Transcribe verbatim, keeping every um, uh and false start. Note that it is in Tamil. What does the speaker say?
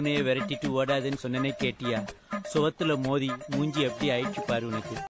பூனையை விரட்டிட்டு ஓடாதுன்னு சொன்னனே கேட்டியா? சுவத்துல மோதி மூஞ்சி எப்படி ஆயிடுச்சு பாரு உனக்கு.